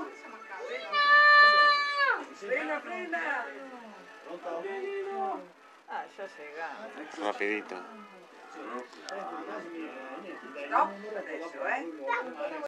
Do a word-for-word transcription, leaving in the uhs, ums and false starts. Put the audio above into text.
Frena, frena. Ah, ya llega. Rapidito. Stop adesso, eh.